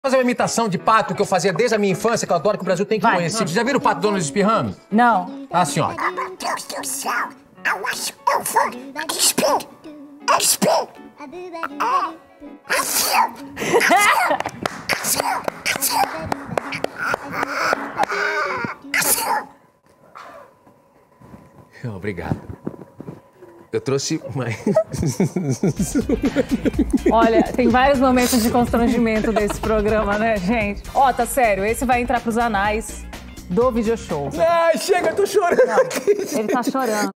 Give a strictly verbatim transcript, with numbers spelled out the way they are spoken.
Fazer uma imitação de pato que eu fazia desde a minha infância, que eu adoro, que o Brasil tem que Vai. conhecer. Já viram o Pato Donald espirrando? Não. Ah, senhora. Oh, meu Deus do céu! Eu acho que eu vou expir! Expir! É! Assim! Assim! Assim! Assim! Obrigado. Eu trouxe uma... Olha, tem vários momentos de constrangimento desse programa, né, gente? Ó, tá sério, esse vai entrar pros anais do video show. Ai, chega, eu tô chorando aqui. Ele tá chorando.